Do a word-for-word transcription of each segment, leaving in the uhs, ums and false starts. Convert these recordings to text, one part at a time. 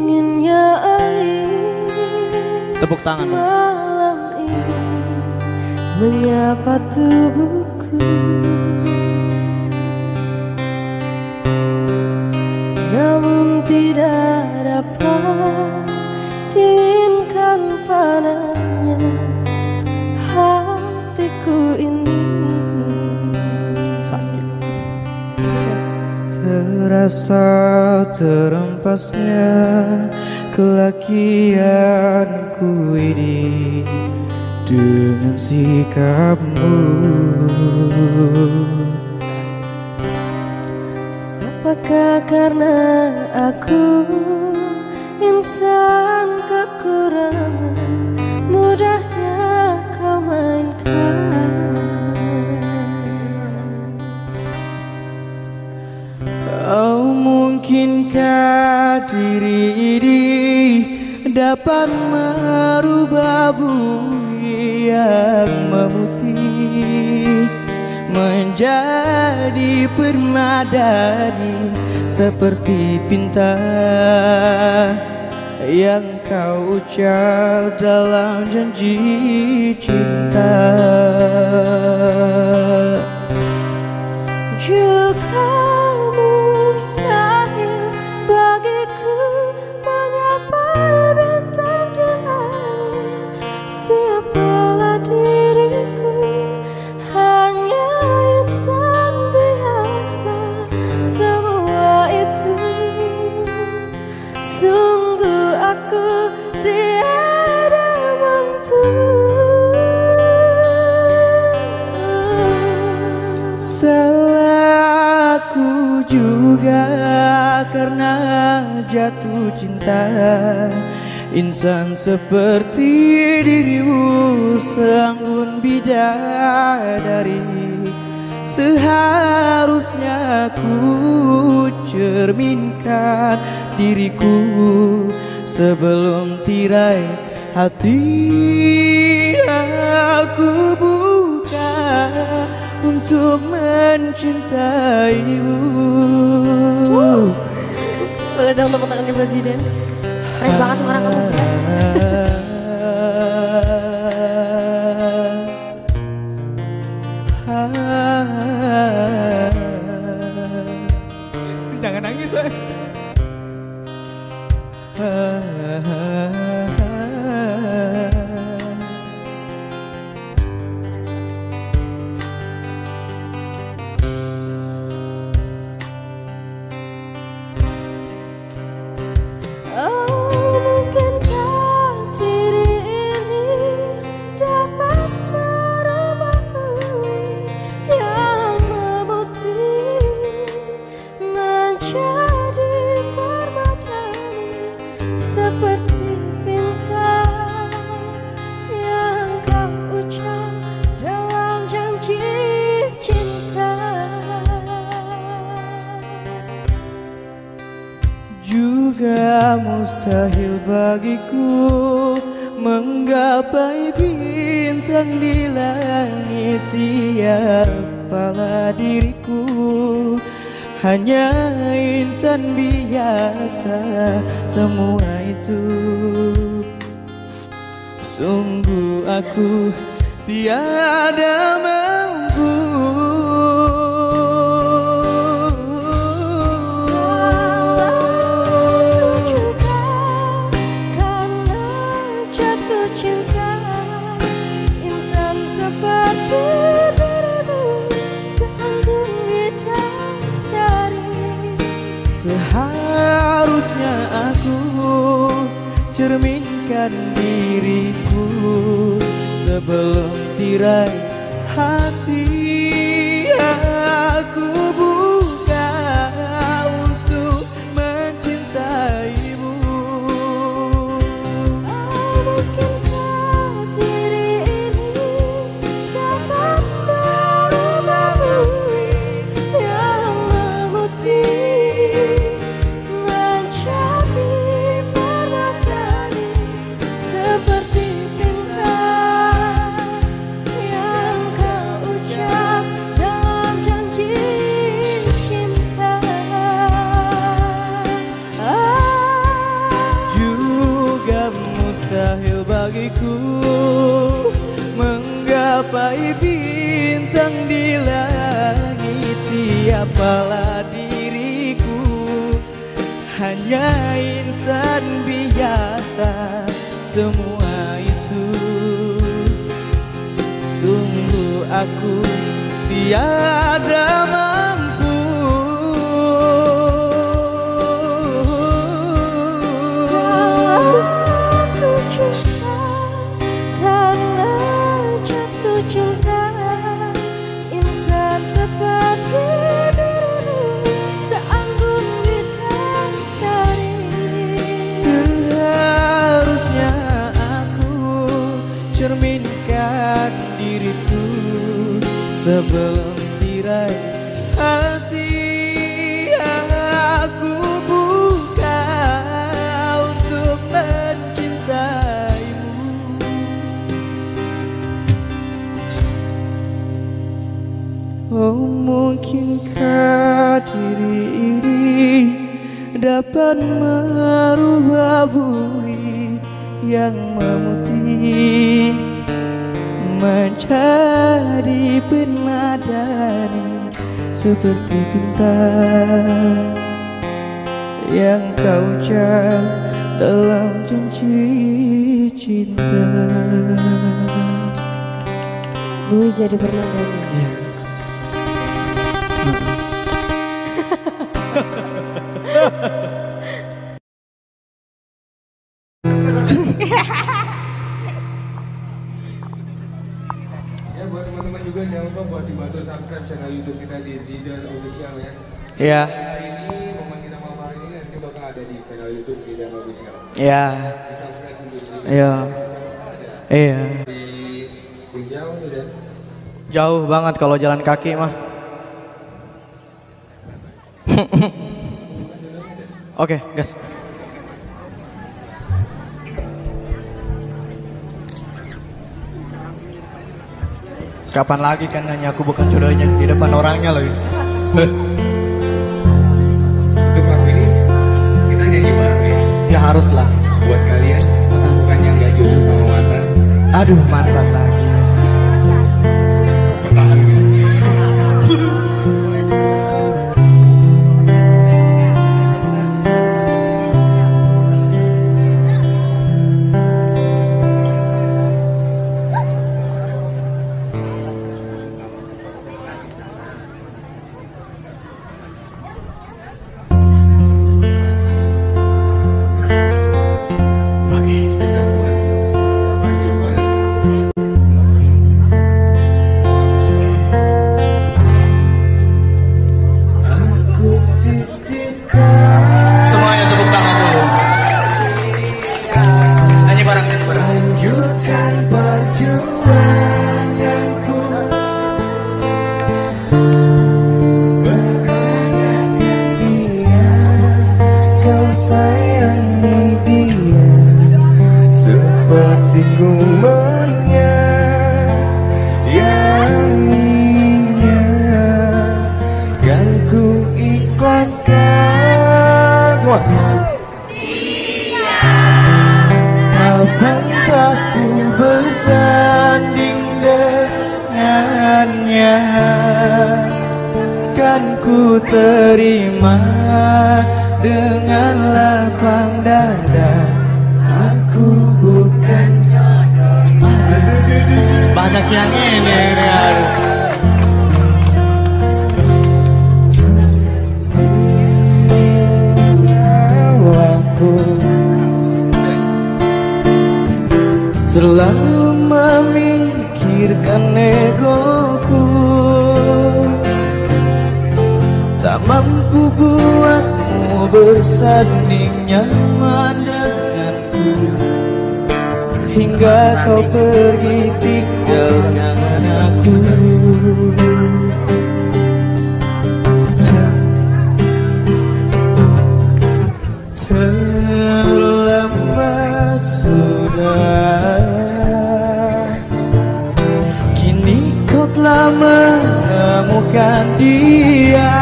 dinginnya angin. Tepuk tangan. Malam ini menyapa tubuhku, namun tidak dapat diinginkan panasnya hatiku ini. Sakit. Terasa terempasnya kelakianku ini dengan sikapmu. Apakah karena aku insan kekurangan, mudahnya kau mainkan? Kau mungkinkah diri ini dapat merubah bumi yang memutih menjadi permadani seperti pinta yang kau ucap dalam janji cinta. Juga mustahil bagiku menggapai bintang di langit. Siapalah diriku, hanya insan biasa. Semua itu sungguh aku tiada mampu. Salah aku juga karena jatuh cinta. Insan seperti dirimu seanggun bidadari. Seharusnya ku cerminkan diriku sebelum tirai hati aku buka untuk mencintaimu. Boleh dong tepuk tangan di Presiden. Keren banget suara kamu. Jangan nangis, Oh, mungkinkah diri ini dapat merubah bumi yang memutih menjadi permadani seperti bintang yang kau ucap dalam janji cinta. juga mustahil bagiku menggapai bintang di langit. Siapalah diriku, hanya insan biasa. Semua itu sungguh aku tiada mampu. Seharusnya aku cerminkan diriku sebelum tirai hati aku buka untuk mencintaimu. Oh, mungkinkah diri ini dapat merubah bumi yang memutih seperti bintang yang kau ucap dalam janji mustahil bagiku menggapai bintang di langit. Siapalah diriku, hanya insan biasa. Semua itu sungguh aku tiada mampu. Salahku cuma karena jatuh cinta. Insan seperti dirimu seanggun dicari-cari. Seharusnya aku cerminkan diriku sebelum tirai hati. Aku buka untuk mencintaimu. Oh, mungkinkah diri ini dapat merubah bumi yang memutih menjadi peneladani seperti bintang yang kau ucap dalam janji cinta. Dwi jadi permadani. Ya. Ya, buat teman-teman juga jangan lupa buat dibantu subscribe channel YouTube kita di Zidan Official ya. Ya. Hari ini momen kita malam hari ini nanti bakal ada di channel YouTube Zidan Official. Ya. Di subscribe dulu sih. Iya. Iya. Di Rijau nih dan Jauh banget kalau jalan kaki mah. Oke, gas. Kapan lagi kan nanya aku bukan jodohnya di depan orangnya lagi. untuk lagu ini kita nyanyi bareng ya. Ya harus lah. Buat kalian bukan yang gak jodoh sama mantan, Aduh, mantan lagi. bertahan gitu. Semuanya tepuk tangan dulu. Nyanyi bareng, nyanyi bareng. Lanjutkan perjuanganku, bahagiakan dia, kau sayangi dia seperti ku menyayanginya. Kan ku ikhlaskan semua. Pantas ku bersanding dengannya, kan ku terima dengan lapang dada. Aku bukan banyak yang ini, ini aduh. Aku selalu memikirkan egoku, tak mampu buatmu bersanding nyaman denganku, hingga kau pergi tinggalkan aku. Terlambat sudah, kini kau telah menemukan dia,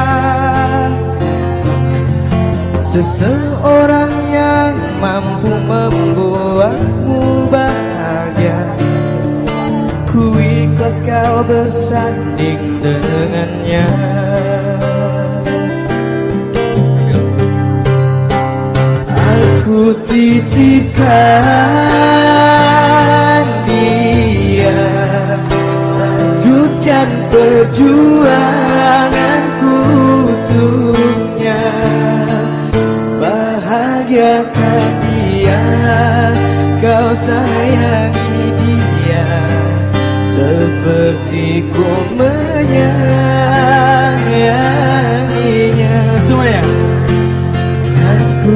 seseorang yang mampu membuatmu titipkan dia, lanjutkan perjuanganku untuknya, bahagiakan dia, kau sayangi dia seperti ku menyayanginya. Semuanya. Dan ku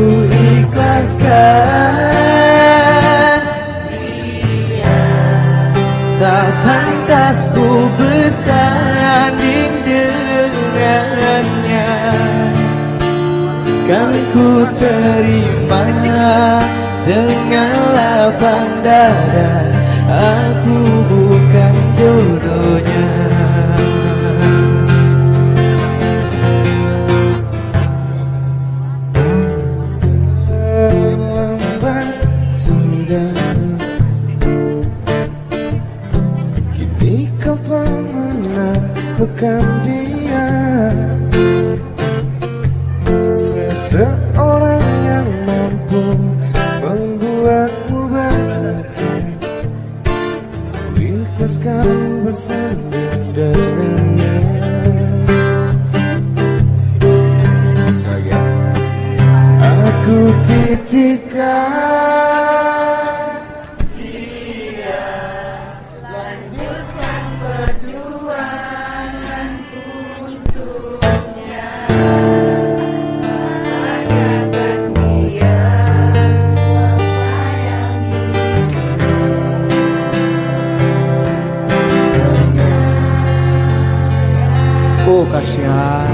ikhlaskan dia, tak pantas ku bersanding dengannya. Kan ku terima dengan lapang dada, aku bukan jodohnya. Terlambat sudah, kini kau telah menaklukkan dia, seseorang yang mampu membuatmu bahagia. Ku ikhlaskan bersanding dengannya. Aku titipkan dia, lanjutkan perjuanganku untuknya, bahagiakan dia, sayangi. Oh kasihan.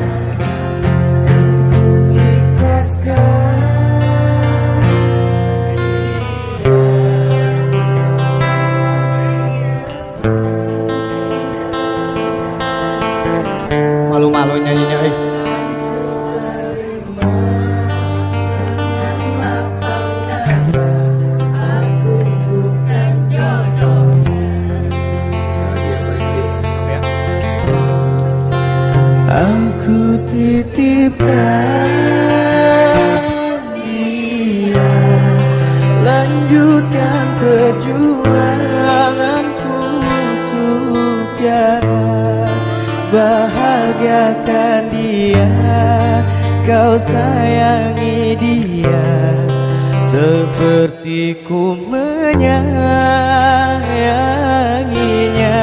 Malu-malu nyanyinya eh. Aku titipkan dia, lanjutkan perjuanganku untuk dia, bahagiakan dia, kau sayangi dia seperti ku menyayanginya.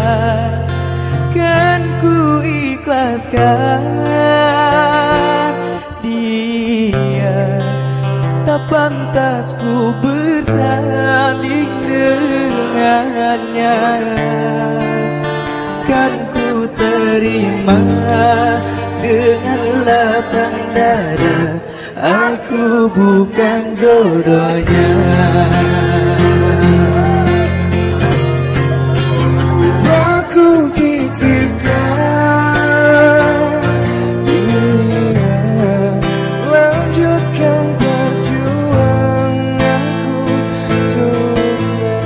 Kan ku ikhlaskan dia, tak pantas ku bersanding dengannya. Kan ku terima dengan lapang dada, aku bukan jodohnya. Aku titipkan dia, lanjutkan perjuanganku untuknya,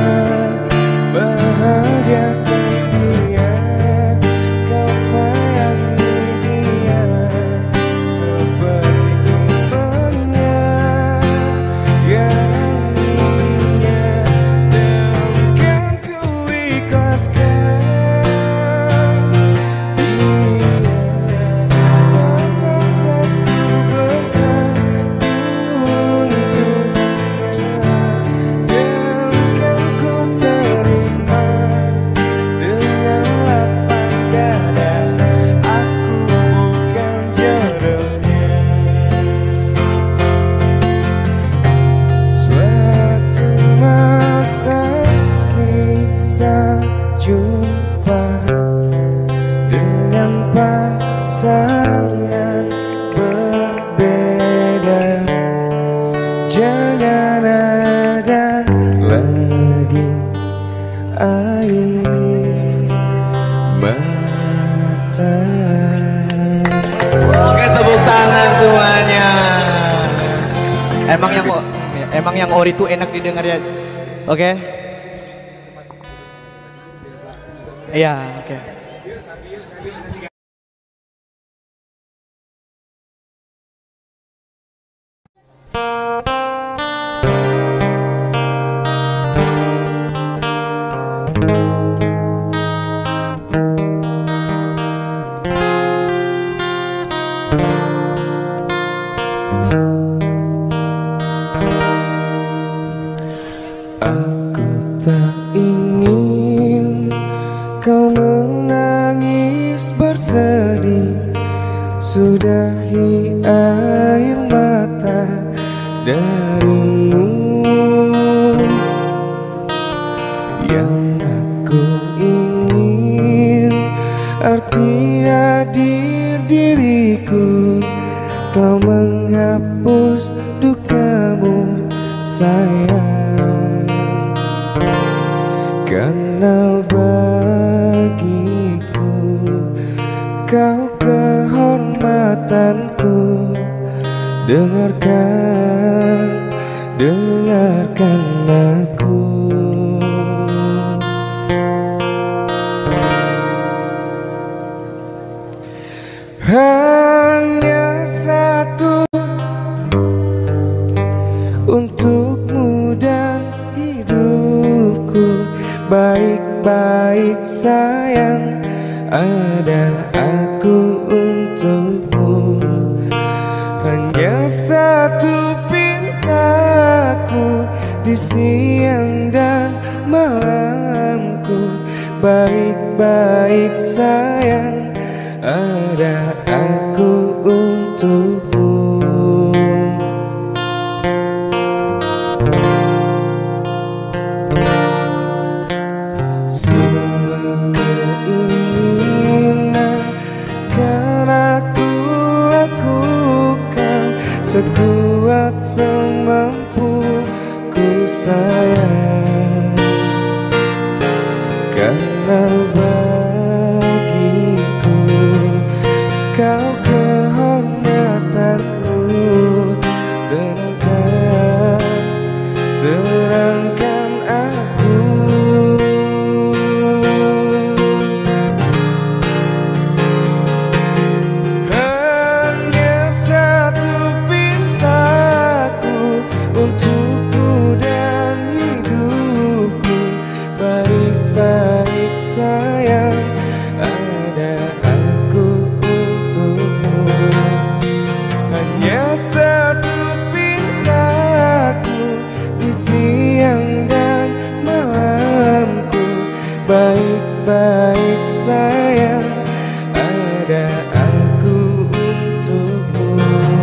bahagiakan dia, kau sayangi dia seperti ku menyayanginya. Dan kan ku ikhlaskan jumpa dengan pasangan berbeda, jangan ada lagi air mata. Oke, tepuk tangan semuanya. Emang yang emang yang ori itu enak didengar ya. Oke. Iya, oke. Aku tak ingin kau menangis bersedih, sudahi air mata darimu. Yang aku ingin arti hadir diriku telah menghapus dukamu sayang, karena bagiku kau kehormatanku. Dengarkan, dengarkan aku. Hanya satu untukmu dan hidupku, baik-baik sayang, ada aku untukmu. Hanya satu pintaku di siang dan malamku, baik-baik sayang, ada aku untukmu. Semua keinginan kan aku lakukan sekuat semampuku sayang, karena bagiku kau kehormatanku. Terangkan, terangkan aku. Hanya satu pintaku untukku dan hidupku, baik-baik sayang, ada aku untukmu. Hanya satu pintaku di siang dan malamku, baik-baik sayang, ada aku untukmu.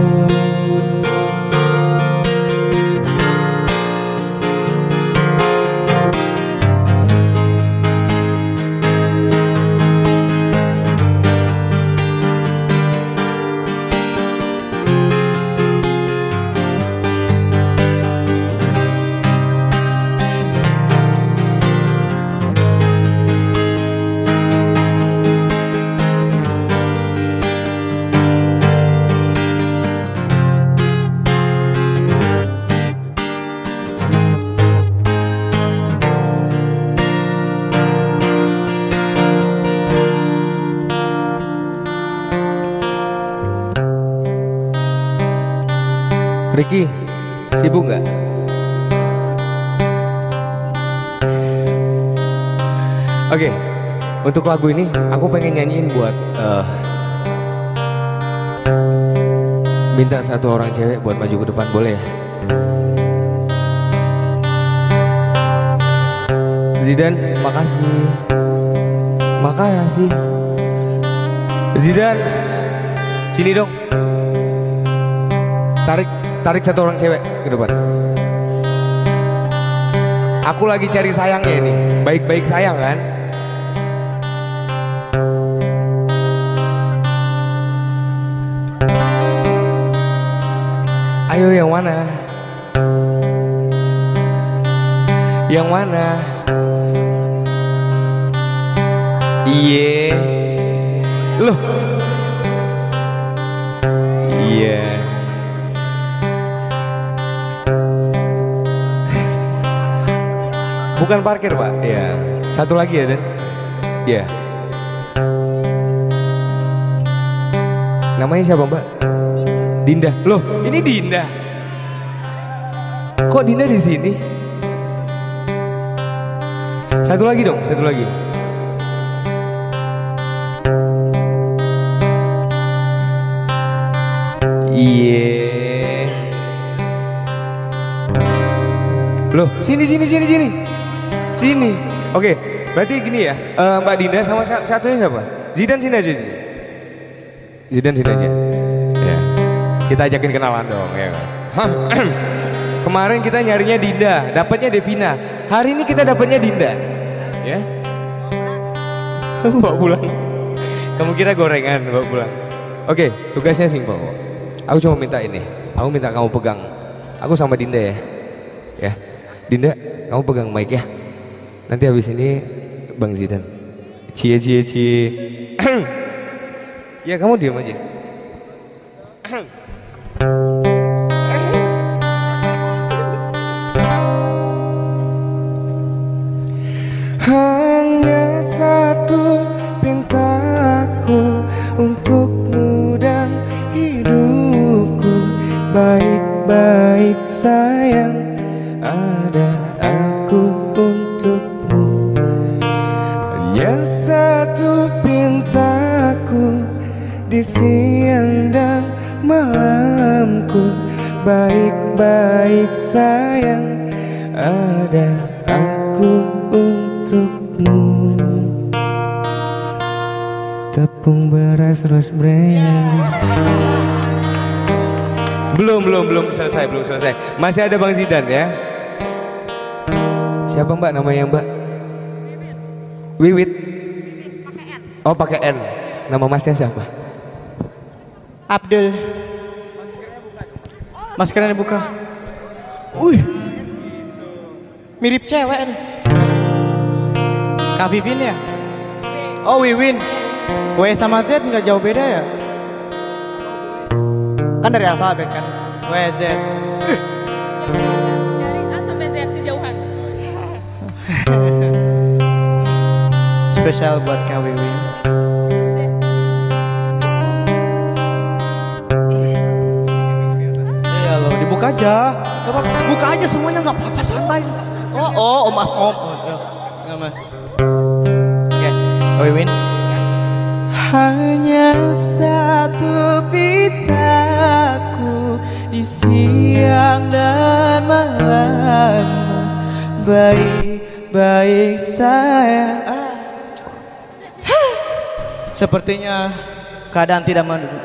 Ricky, sibuk nggak? Oke, untuk lagu ini aku pengen nyanyiin buat uh, minta satu orang cewek buat maju ke depan, boleh ya? Zidan, makasih, makasih. Zidan, sini dong. Tarik, tarik satu orang cewek ke depan. Aku lagi cari sayangnya ini, baik-baik sayang kan? Ayo yang mana? Yang mana? Iye, loh, iya. Bukan parkir pak, ya. Satu lagi ya Dan, ya. Namanya siapa mbak? Dinda. Loh, ini Dinda. Kok Dinda di sini? Satu lagi dong, satu lagi. Iya. Loh, sini sini sini sini. Sini. Oke, berarti gini ya. eh, Mbak Dinda sama sa- satunya siapa? Zidan sini aja sini. Zidan sini aja. Ya. Kita ajakin kenalan dong ya kan. Hah, kemarin kita nyarinya Dinda, dapatnya Devina. Hari ini kita dapatnya Dinda. Ya. Bawa pulang. Kamu kira gorengan bawa pulang. Oke, tugasnya simpel. Aku cuma minta ini. Aku minta kamu pegang. Aku sama Dinda ya. Ya. Dinda, kamu pegang mic ya. Nanti habis ini Bang Zidan. Cie cie cie. Ya kamu diam aja. Hanya satu pintaku untukmu dan hidupku. Baik-baik sayang, ada aku untukmu. Hanya satu pintaku di siang dan malamku. Baik-baik sayang, ada aku untukmu. Tepung beras rosbreyan. Belum, belum, belum selesai, belum selesai. Masih ada Bang Zidan ya. Siapa Mbak namanya Mbak? Wiwit. Oh pakai N. Nama masnya siapa? Abdul. Maskernya buka. Wih. Mirip cewek nih. Kak Vivin ya? Oh Wiwin. W sama Z nggak jauh beda ya? Kan dari alfabet kan? W Z. Dari A sampai Z kejauhan. Spesial buat Kak Wiwin. Iya loh, dibuka aja. Gak apa-apa. Buka aja semuanya nggak apa-apa, santai. Oh, oh, om mas om. Oh, ya. Nggak, Mas. Oke, Kak Wiwin. Hanya satu pitaku di siang dan malam. Baik-baik saya. Sepertinya keadaan tidak mendukung.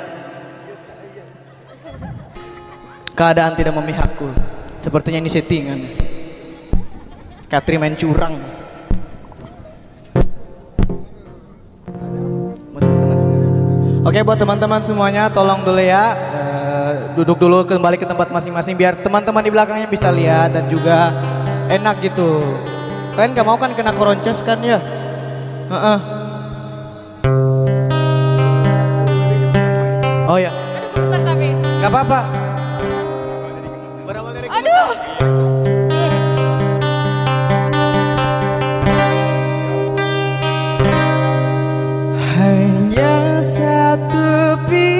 Keadaan tidak memihakku. Sepertinya ini settingan. Katri main curang. Oke, buat teman-teman semuanya tolong dulu ya, uh, duduk dulu kembali ke tempat masing-masing biar teman-teman di belakangnya bisa lihat dan juga enak gitu. Kalian gak mau kan kena koronces kan ya? Uh-uh. Oh ya. Bentar tapi. Gak apa-apa. Aduh. Hanya satu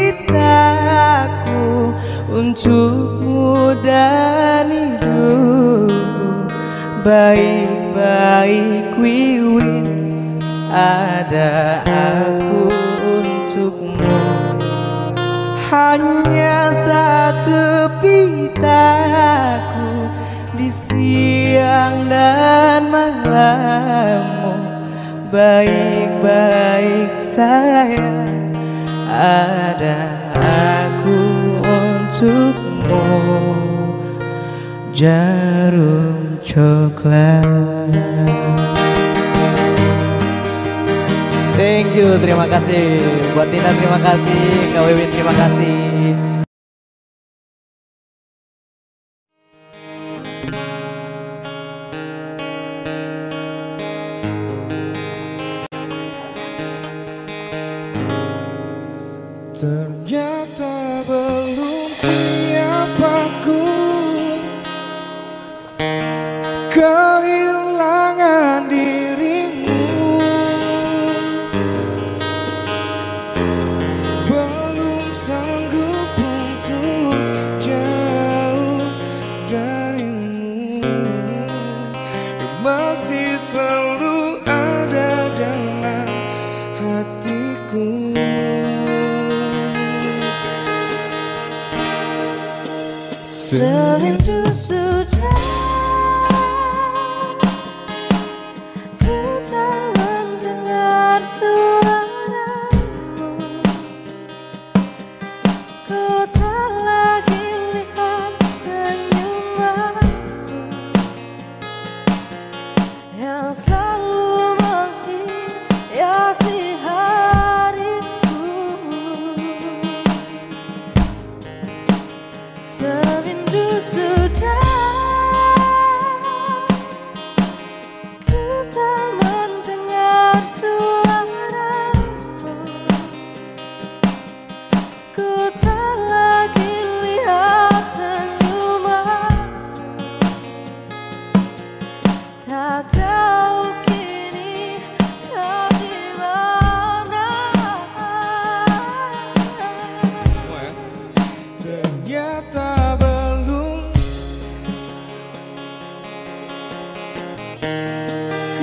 pitaku untukmu dan hidupmu. Baik-baik Wiwin, ada aku untukmu. Hanya satu pitaku di siang dan malammu. Baik-baik sayang, ada aku untukmu. Jarum coklat. Thank you, terima kasih. Buat Tina terima kasih, Kak Wiwin terima kasih. Ternyata belum siap aku kehilangan dirimu. Belum sanggup untuk jauh darimu. Masih selalu ada dalam hatiku. Serindu sudah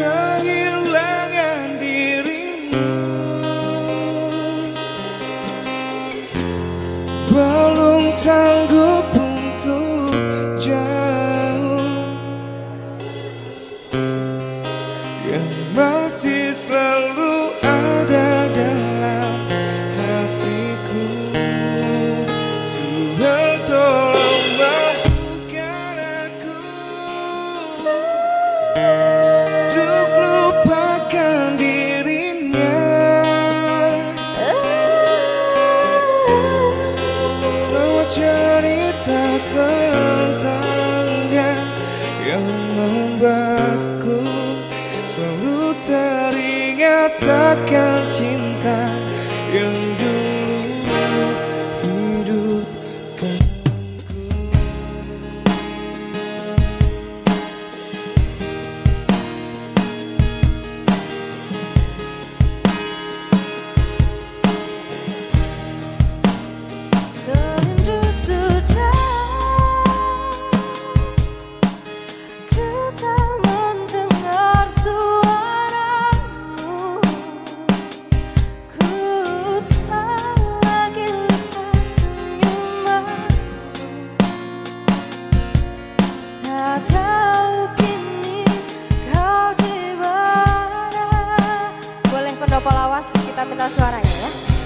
kehilangan dirimu. Belum sanggup untuk jauh, yang masih selalu ada dalam hatiku. Tuhan tolong mampukan aku untuk lupakan dirinya. Semua cerita tentangnya yang membuatku selalu teringat akan cinta yang dulu hidupkan. Serindu sudah ku tak mendengar suaramu, ku tak lagi lihat senyumanmu. Tak tahu kini kau di mana. Boleh pendopo lawas kita minta suaranya ya.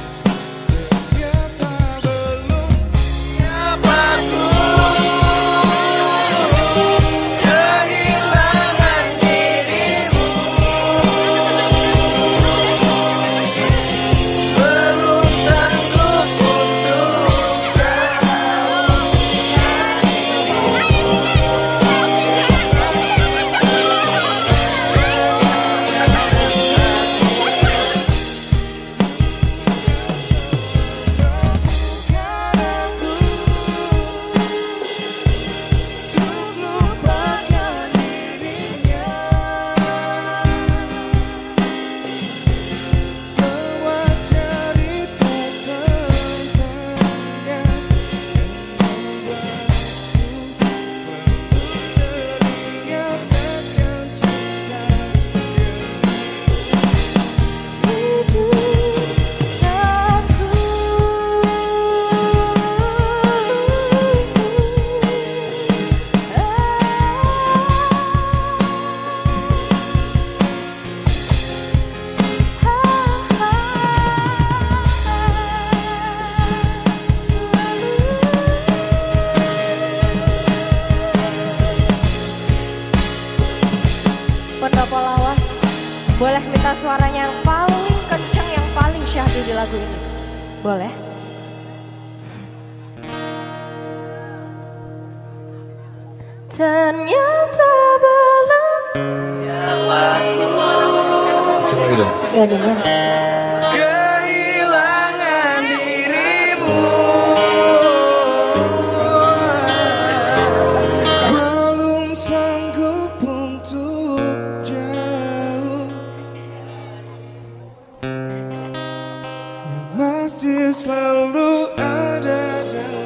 Pendopo lawas, boleh minta suaranya yang paling kencang, yang paling syahdu di lagu ini. Boleh? Ternyata belum. Coba gitu. Gak dengar. Kehilangan dirimu, belum sanggup untuk jauh, masih selalu ada dalam.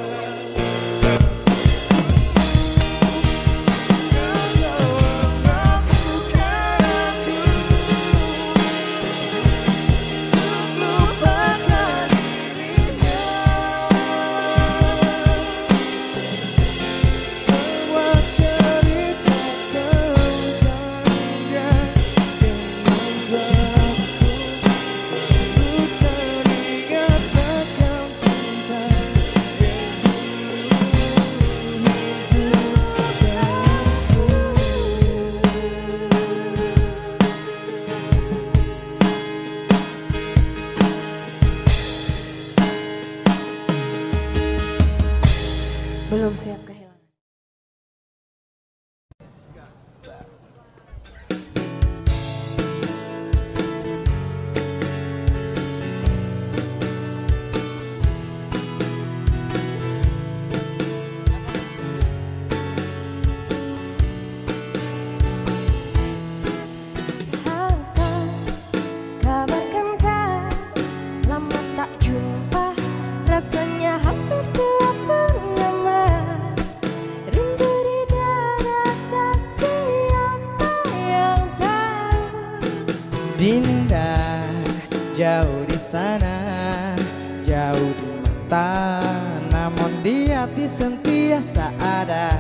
Dinda jauh di sana, jauh di mata, namun di hati sentiasa ada,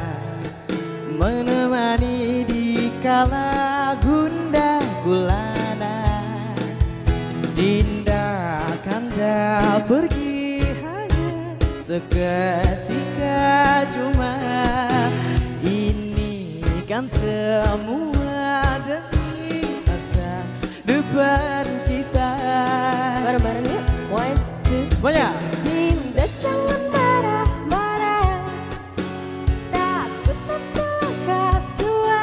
menemani di kala gundah gulana. Dinda kanda pergi hanya seketika, cuma ini kan semua demi masa depan kita. Bareng-bareng yuk. One, two, Banyak. Dinda jangan marah-marah, takut membekas tua,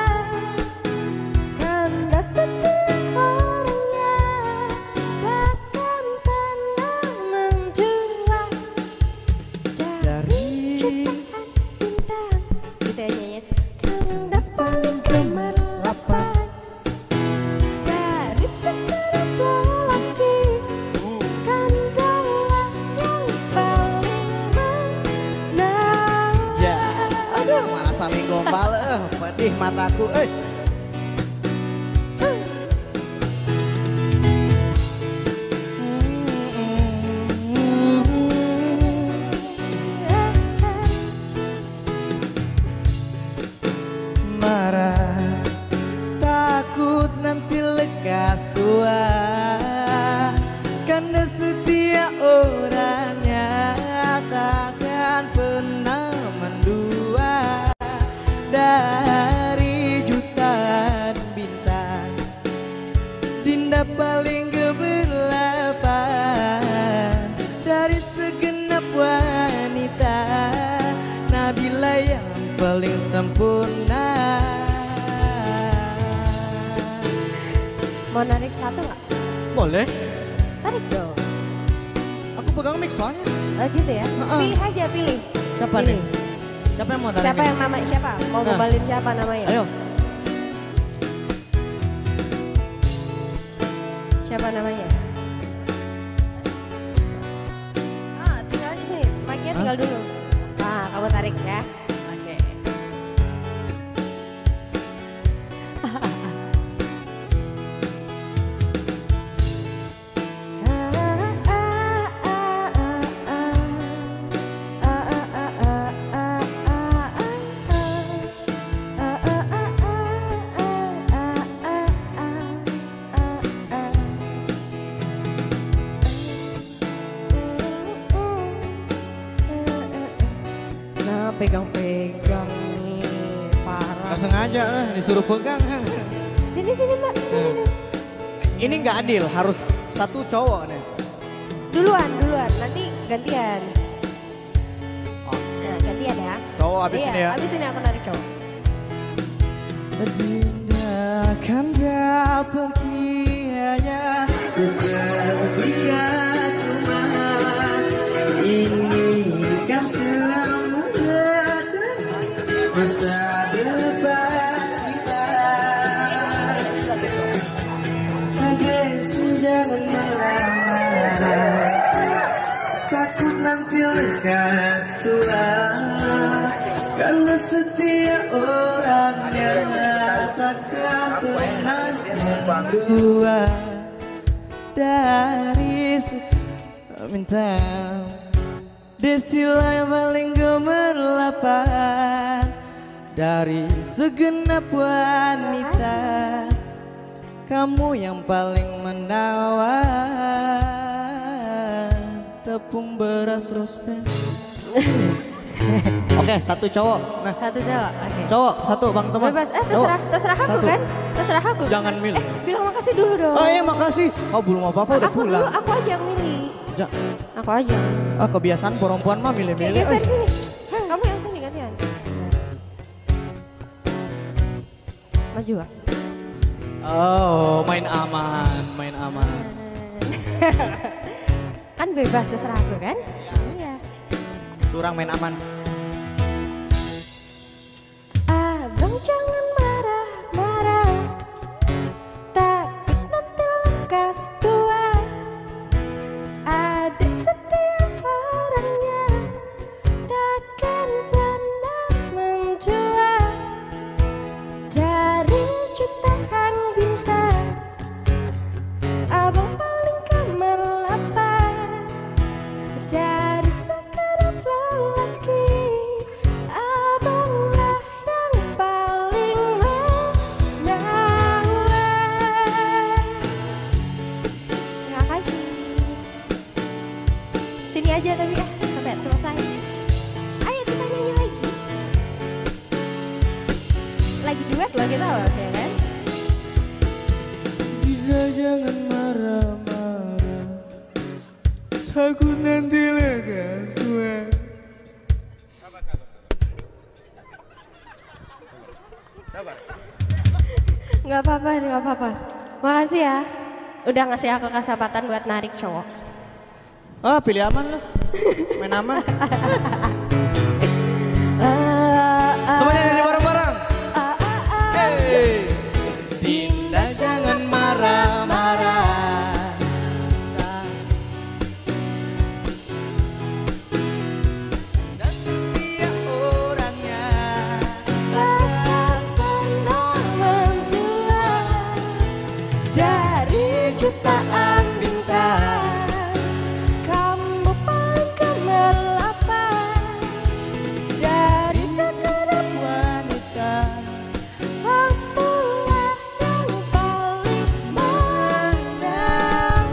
kanda setiap orangnya takkan pernah menjua dari jutaan bintang. Gitu ya nyanyi. Kanda paling gemerlapan dari segala lelaki, kandalah yang paling menawan. Ya, aduh malah saling gombal, eh, pedih mataku, eh. Marah, takut nanti lekas tua, karena setia orangnya takkan pernah mendua dari jutaan bintang. Dinda paling gemerlapan dari segenap wanita, Nabila yang paling sempurna. Mau narik satu nggak? Boleh? Tarik dong. Aku pegang mic soalnya. Oh gitu ya? Heeh. Pilih aja, pilih. Siapa Pilih. nih? Siapa yang mau tarik? Siapa yang nama siapa? Mau Nah. ngembalin siapa namanya? Ayo. Siapa namanya? Ah, tinggal di sini. Mic-nya Hah? tinggal dulu. Ah, kamu tarik ya. Oke. Nah, pegang-pegang nih, parah. Gak sengaja lah disuruh pegang. Sini sini Mbak, sini. Hmm. sini. Ini nggak adil, harus satu cowok nih. Duluan, duluan. Nanti gantian. Nah, gantian ya. Cowok abis Iya, ini ya. abis ini aku narik cowok. Dinda kanda pergi hanya seketika, cuma ini kan semua masa depan kita. Agensi jangan marah, takut nanti lekas tua, karena setia orangnya takkan pernah mendua dari bintang. Desilah yang paling gemerlapan dari segenap wanita, kamu yang paling menawan. Tepung beras rospen. Oke, satu cowok. Nah, Satu cowok, oke. cowok satu bang teman. Bebas, eh terserah, Cowok. terserah aku Satu. kan? Terserah aku. Jangan milih. Eh, bilang makasih dulu dong. Oh iya makasih. Oh belum apa-apa udah aku pulang. dulu, aku aja yang milih. Ja- Aku aja. Ah kebiasaan perempuan mah Oke, milih-milih. geser Eh. sini. Kamu yang sini gantian. Maju ah. Oh main aman, main aman. Kan bebas terserah aku kan? Iya. Curang main aman. Abang jangan marah-marah, takut nanti lekas tua. Adik setiap orangnya takkan pernah menjua dari jutaan bintang. Lagi duet loh kita loh, ya kan? Bisa jangan marah-marah, takut nanti lekas tua. Nggak apa-apa, nggak apa-apa. Makasih ya, udah ngasih aku kesempatan buat narik cowok. Oh, pilih aman lo, main aman. Semuanya nyanyi bareng-bareng. Hey. Dinda jangan marah-marah, dan setia orangnya Tak pernah menjual dari jutaan bintang. Kamu paling gemerlapan dari segenap wanita. Akulah yang paling menawan.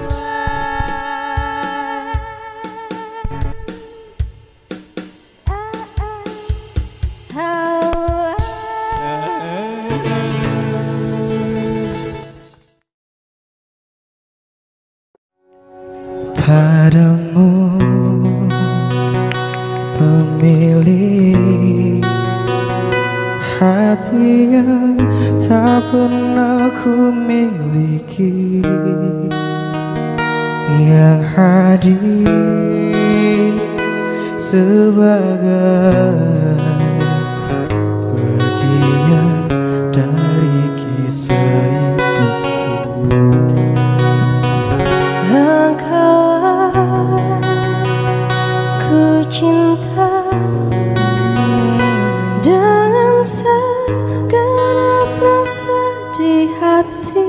Ah, ah, Padamu pemilik hati yang tak pernah ku miliki, yang hadir sebagai bagian dari kisah hidupku. Engkaulah ku cinta dengan segenap rasa di hati.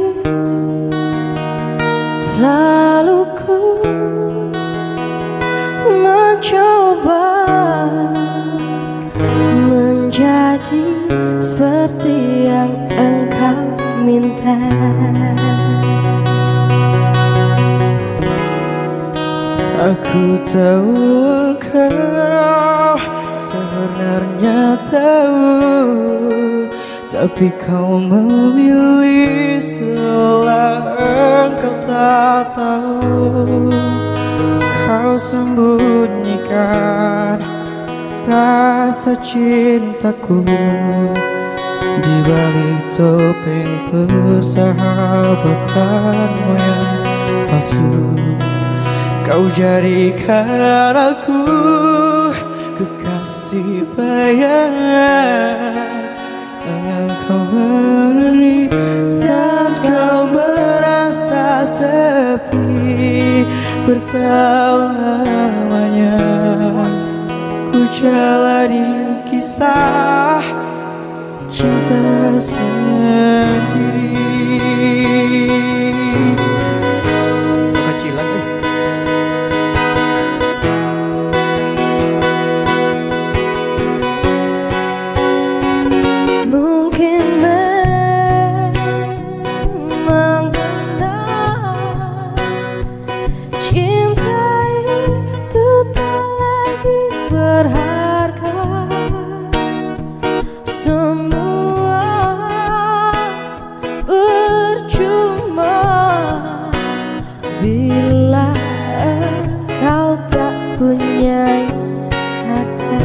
Selalu ku mencoba menjadi seperti yang engkau minta. Aku tahu engkau sebenarnya tahu, tapi kau memilih seolah engkau tak tahu. Kau sembunyikan rasa cintaku di balik topeng persahabatanmu yang palsu. Kau jadikan aku kekasih bayangan yang kau beri saat kau merasa sepi. Bertahun lamanya ku jalani kisah cinta sendiri. Kecilan eh. Mungkin memang benar cinta itu tak lagi berharga. Semua percuma bila engkau tak punya harta.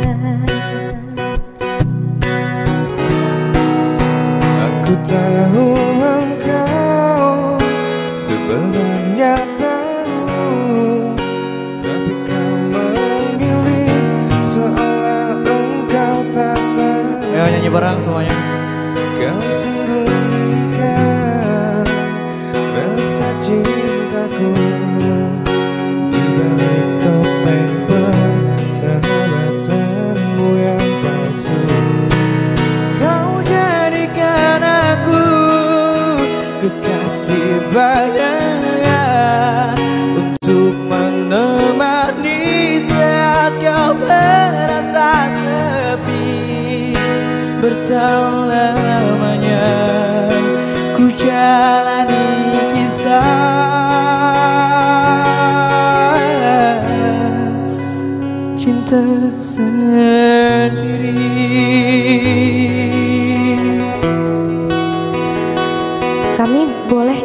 Aku tahu engkau sebenarnya tahu, tapi kau memilih seolah engkau tak tahu. Ayo nyanyi bareng semuanya. Kau sembunyikan rasa cintaku di balik topeng persahabatanmu yang palsu. Kau jadikan aku kekasih bayangan untuk menemani saat kau merasa sepi. Bertahun lamanya ku jalani kisah cinta sendiri.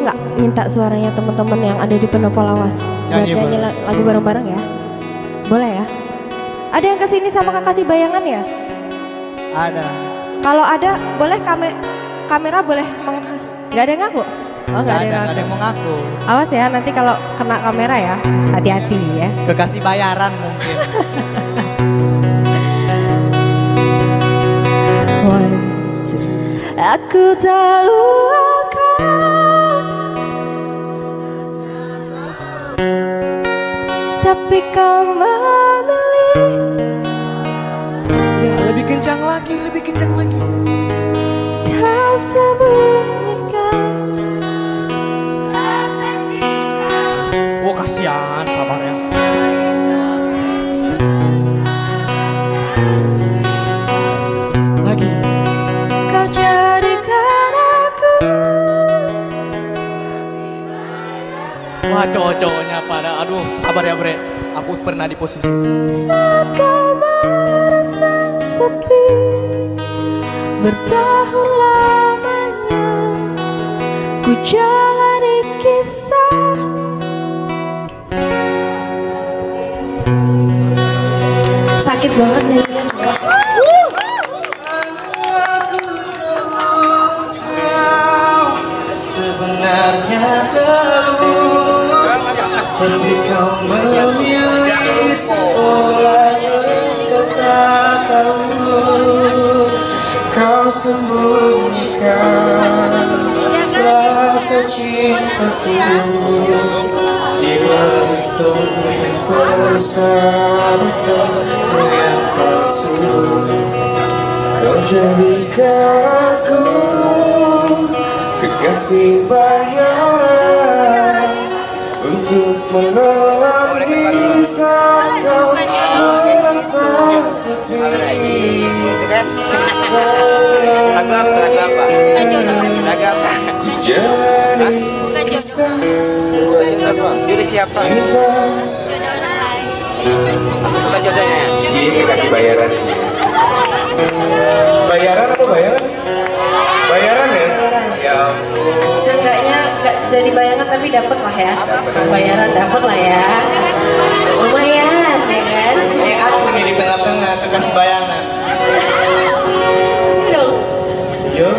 nggak minta suaranya teman-teman yang ada di Pendopo Lawas buat Nyanyi, nyanyi boleh. lagu bareng-bareng ya? Boleh ya? Ada yang kesini sama Kakak kasih bayangan ya? Ada. Kalau ada, boleh kame kamera boleh meng... Gak ada yang ngaku? Oh Nggak gak ada ada, yang nggak ada yang ngaku. mau ngaku. Awas ya, nanti kalau kena kamera ya, hati-hati ya. Kekasih bayaran mungkin. One, two. Aku tahu akan, tapi kau memilih. Ya, lebih kencang lagi, lebih kencang lagi. Kau sembunyikan. Oh kasihan, sabar ya. Lagi. Kau jadikan aku. Wah cowok-cowoknya pada, aduh sabar ya bre. Aku pernah di posisi itu. Saat kau merasa sepi, bertahun lamanya ku jalani kisah. Sakit banget nyanyinya semua. Sebenarnya tahu, tapi kau memilih seolah kau tak tahu. Kau sembunyikan rasa cintaku di bentuk persahabatan yang palsu. Kau jadikan aku kekasih bayaran untuk menemani saat kau merasa sepi. Lagu apa? Lagu apa? Lagu apa? Ku jalani kisah Juri siapa? cinta. Bukan jodohnya ya? Ci, kasih bayaran Ci. Bayaran apa bayaran sih? Bayaran ya? Ya ampun. Seenggaknya nggak jadi bayangan tapi dapat lah ya. Bayaran dapat lah ya. Lumayan ya kan? Eh aku nih di tengah-tengah kekasih bayangan. Ini dong. Yo.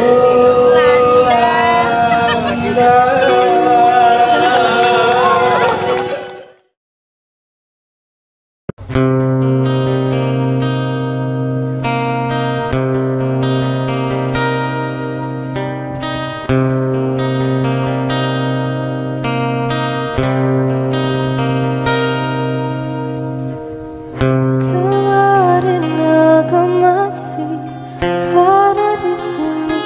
Kemarin aku masih ada di sini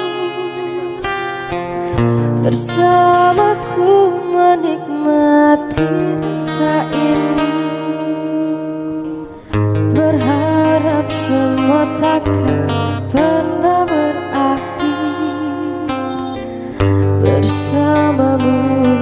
bersamaku menikmati rasa ini. Berharap semua takkan pernah berakhir bersamamu.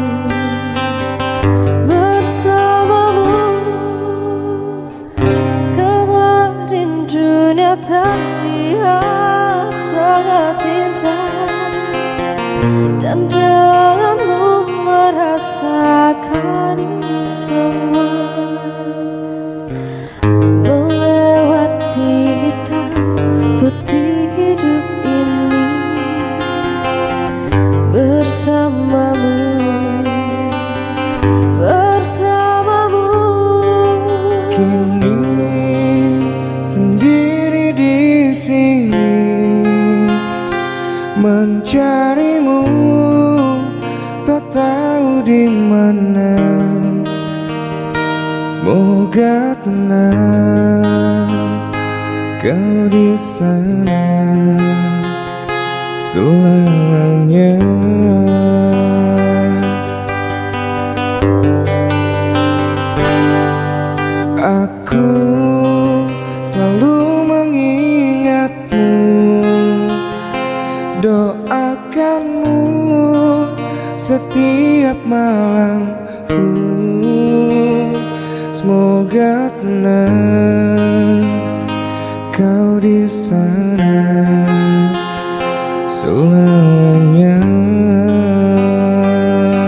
Dunia terlihat sangat indah dan denganmu merasakan ini semua. Melewati hitam putih hidup ini bersamamu, bersamamu. Kini sendiri di sini mencarimu, tak tahu di mana. Semoga tenang kau di sana selamanya. Aku selalu mengingatmu, doakanmu setiap malamku. Semoga tenang kau di sana selamanya.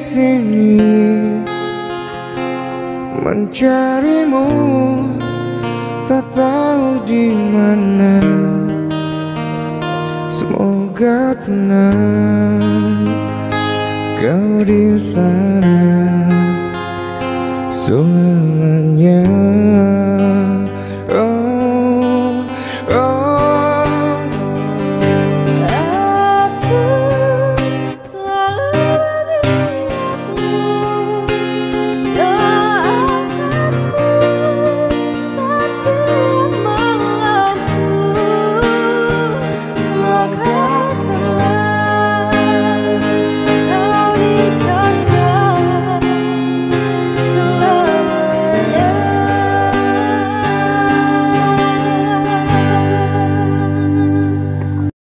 sini mencarimu, tak tahu di mana. Semoga tenang kau di sana selamanya.